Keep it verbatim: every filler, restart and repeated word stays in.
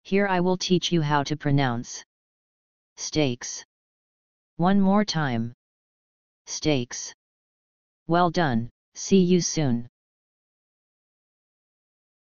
Here I will teach you how to pronounce steaks. One more time. Steaks. Well done, see you soon.